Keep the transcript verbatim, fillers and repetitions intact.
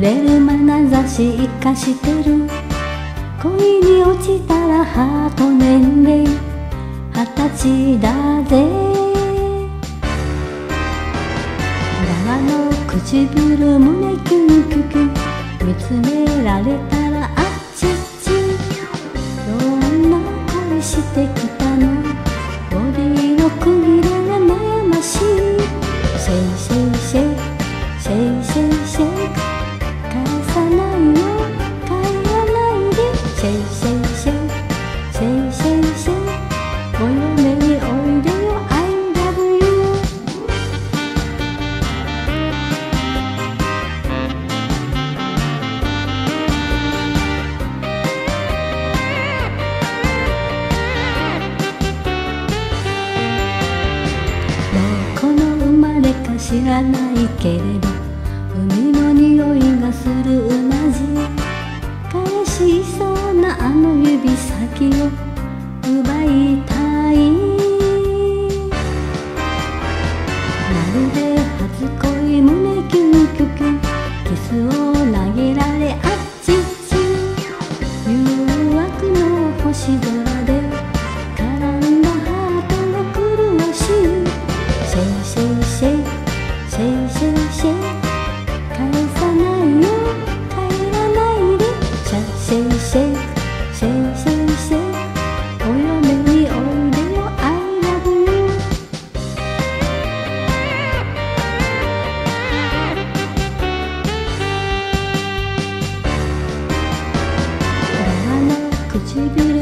れる眼差し生かしてる。恋に落ちたらハート年齢二十歳だぜ。長の唇胸キュンキュキュン見つめられたらあっちっち。どんな恋してきたの。ボディの区切れが悩ましい。シェイシェイシェイシェイシェイシェイ返さないよ帰らないで。シェイシェイシェイシェイシェイシェイお嫁においでよ I love you。 どこの生まれか知らないけれど海の匂いがするうなじ。返しそうなあの指先を奪いたい。まるで初恋胸キュンキュキュンキスを投げられあっちっち。誘惑の星空で絡んだハートが苦しい。シェイシェイシェイシェイシェイシェイ返さないよ帰らないで。シェイシェイシェイシェイシェイシェイお嫁においでよ I love you。 長の唇